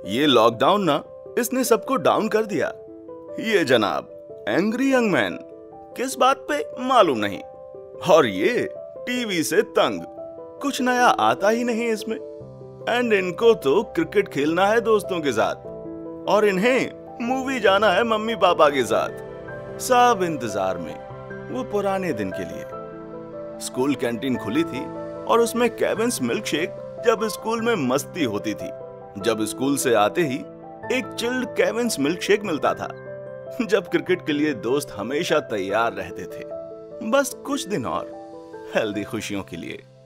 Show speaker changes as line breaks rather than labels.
ये लॉकडाउन ना, इसने सबको डाउन कर दिया। ये जनाब एंग्री यंग मैन, किस बात पे मालूम नहीं। और ये टीवी से तंग, कुछ नया आता ही नहीं इसमें। एंड इनको तो क्रिकेट खेलना है दोस्तों के साथ, और इन्हें मूवी जाना है मम्मी पापा के साथ। सब इंतजार में वो पुराने दिन के लिए। स्कूल कैंटीन खुली थी और उसमें केविन्स मिल्क शेक, जब स्कूल में मस्ती होती थी। जब स्कूल से आते ही एक चिल्ड केविन्स मिल्क शेक मिलता था। जब क्रिकेट के लिए दोस्त हमेशा तैयार रहते थे, बस कुछ दिन और हेल्दी खुशियों के लिए।